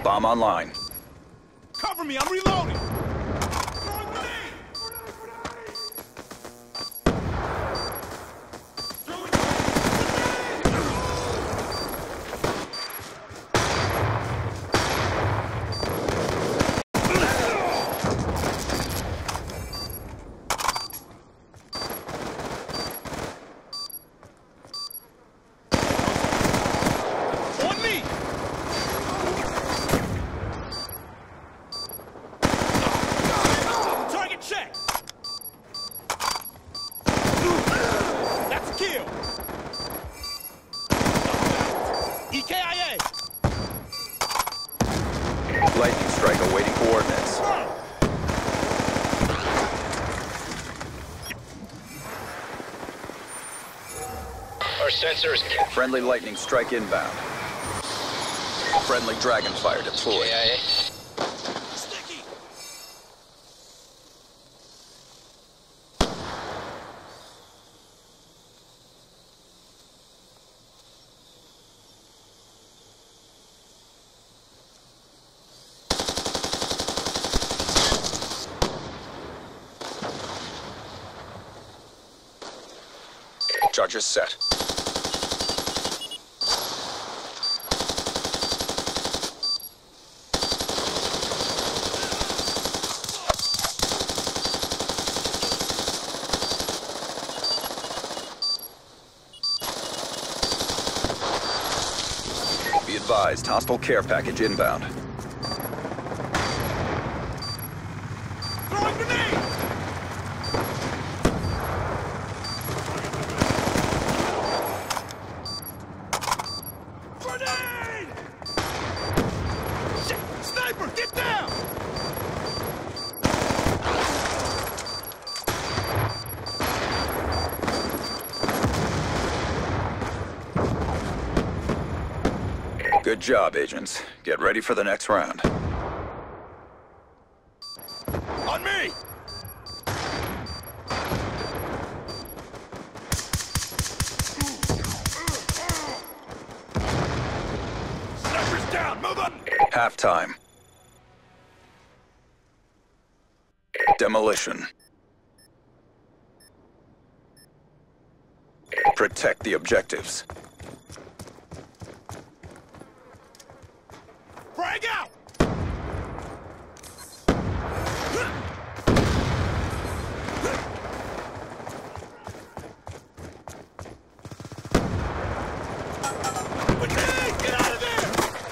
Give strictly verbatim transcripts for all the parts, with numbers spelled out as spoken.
Bomb online. Cover me, I'm reloading! Lightning strike awaiting coordinates. Our sensors. Friendly lightning strike inbound. Friendly Dragonfire deployed. K I A. Sticky! Charges set. Be advised, hostile care package inbound. Throwing grenade! Grenade! Shit! Sniper, get down! Good job, agents. Get ready for the next round. On me! Sniper's down, move on! Halftime. Demolition. Protect the objectives. Frag out! Grenade! Get out of there!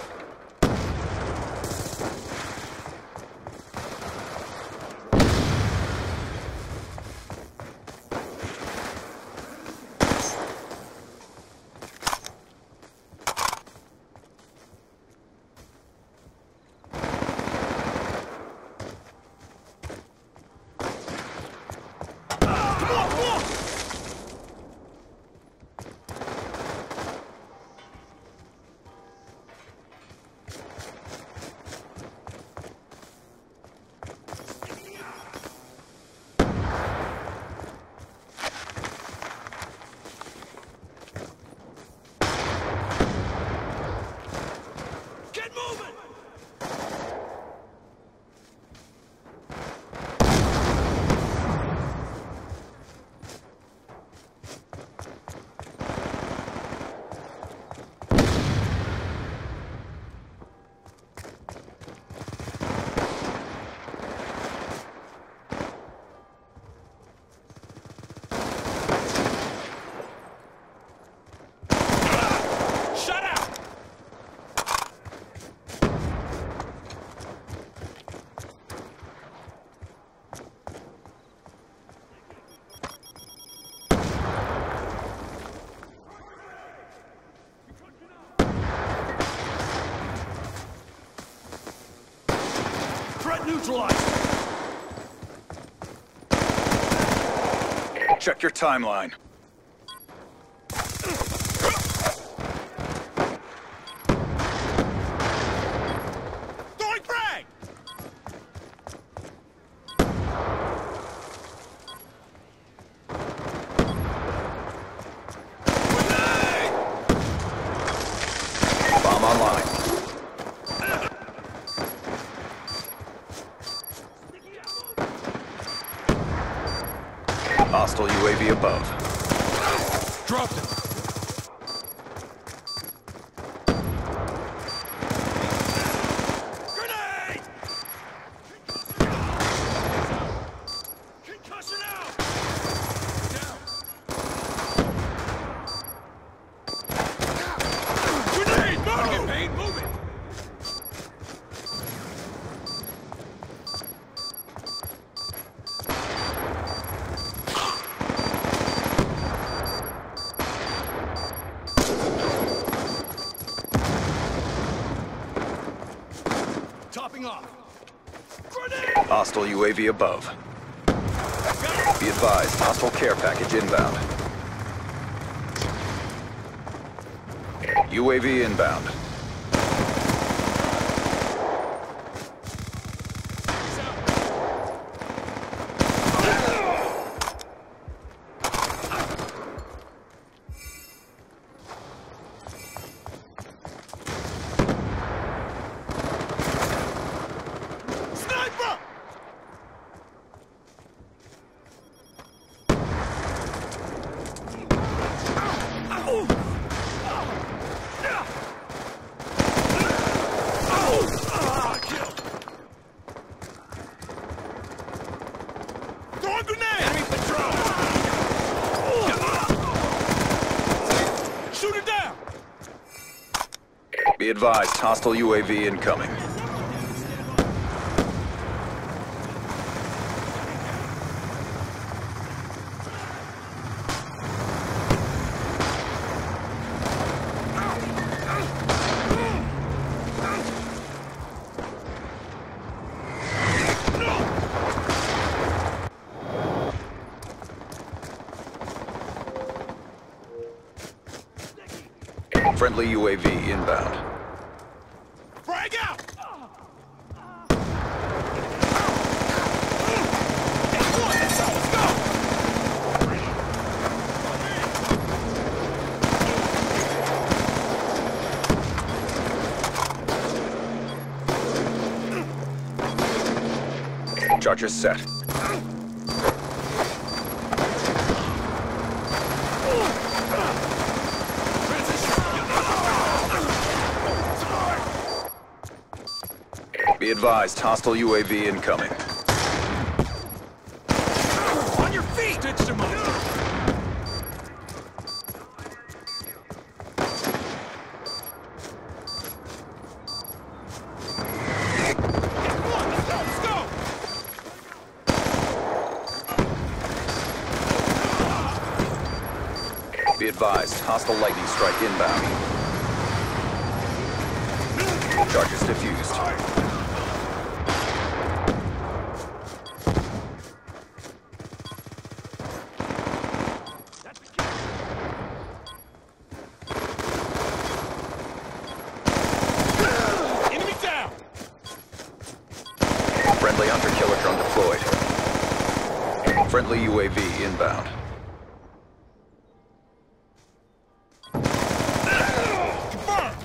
Threat neutralized! Check your timeline. Throwing frag! Bomb online. Topping off. Grenade! Hostile U A V above. Be advised, hostile care package inbound. U A V inbound. Sniper! Throwing grenade! Enemy patrol! Shoot it down! Be advised, hostile U A V incoming. Friendly U A V inbound. Frag out! Let's go! Charger set. Be advised, hostile U A V incoming. On your feet! Stitched him up! Let's go! Be advised, hostile lightning strike inbound. Charges defused. Enemy down! Friendly hunter-killer drone deployed. Friendly U A V inbound. Confirmed!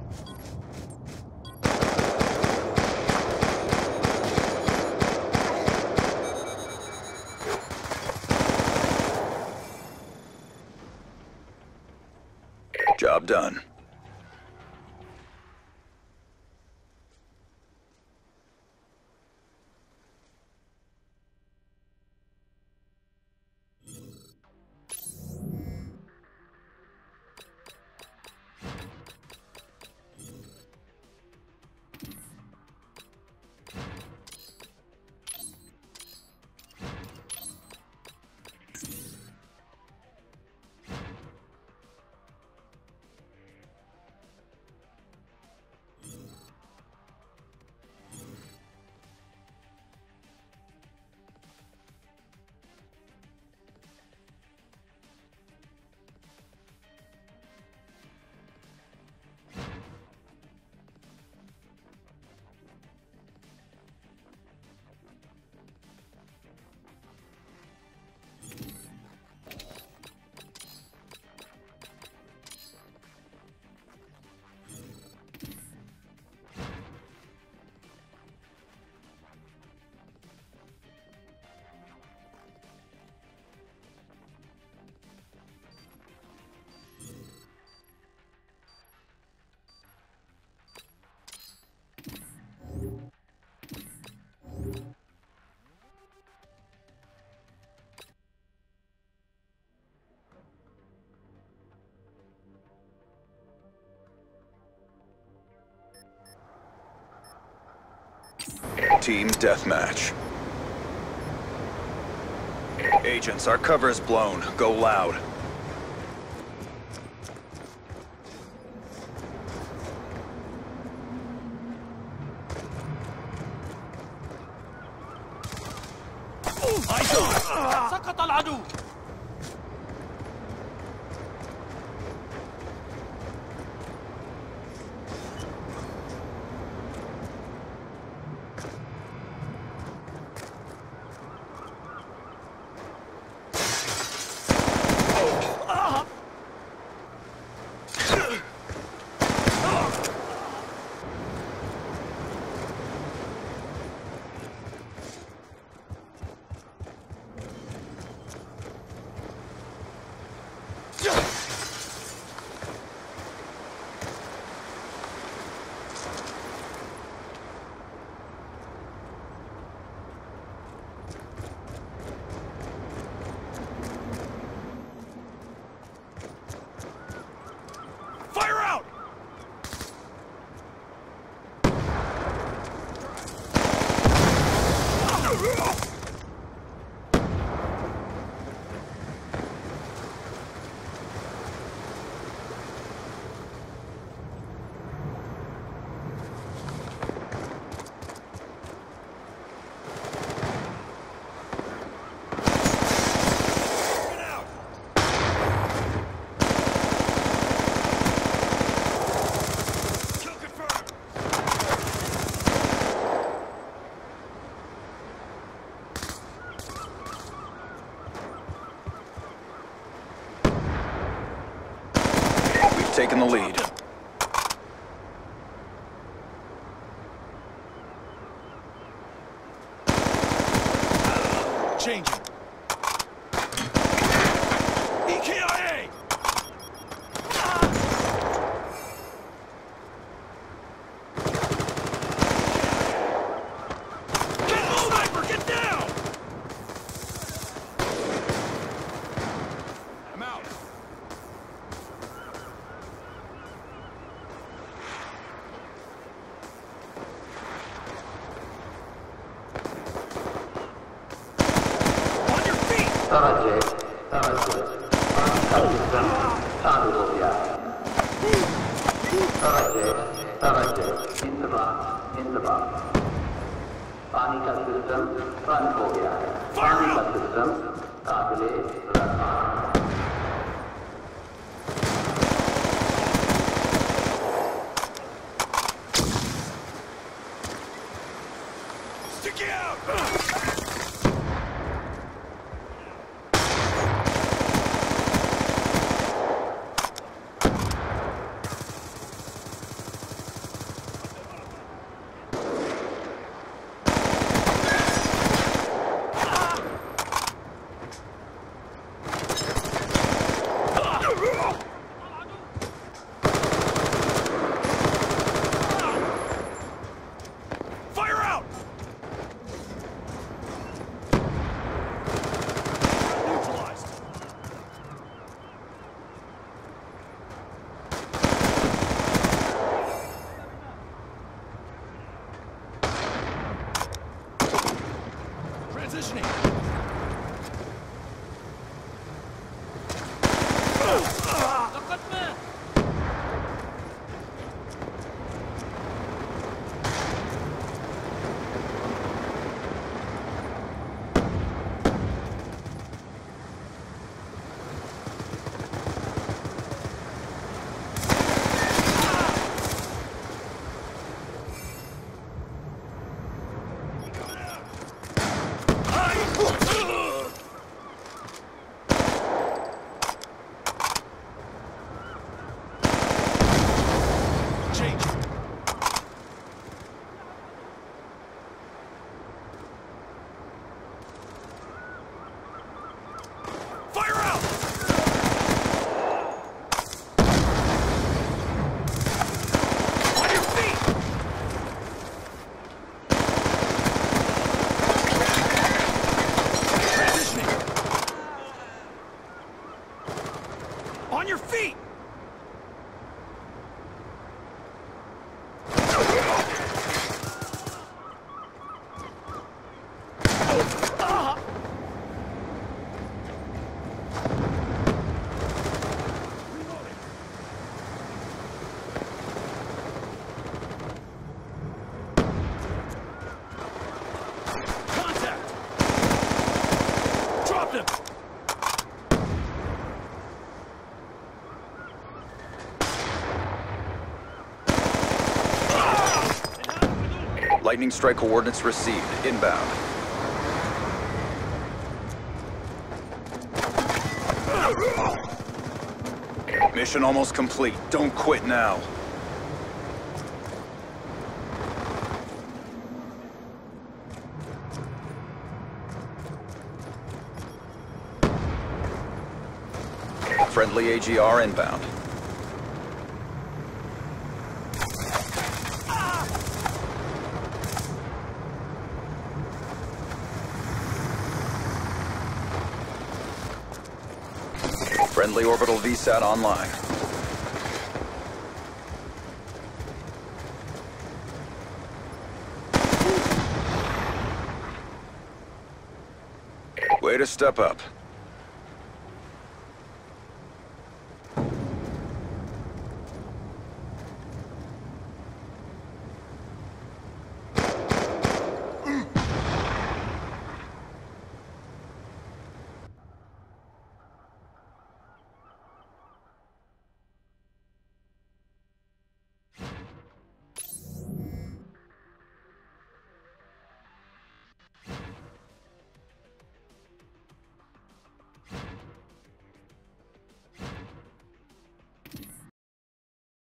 Job done. Team deathmatch. Agents, our cover is blown. Go loud. Eyes on! سقط العدو! Fire out! Taking the lead. Changing. E K I A! Get low, sniper! Get down! I'm out. توجه توجه تلفزيون شامل بها توجه توجه انتباه انتباه पानी का system बंद हो गया है पानी का system काबिले रखा Stick it out! Lightning strike coordinates received. Inbound. Mission almost complete. Don't quit now. Friendly A G R inbound. Friendly orbital V SAT online. Way to step up.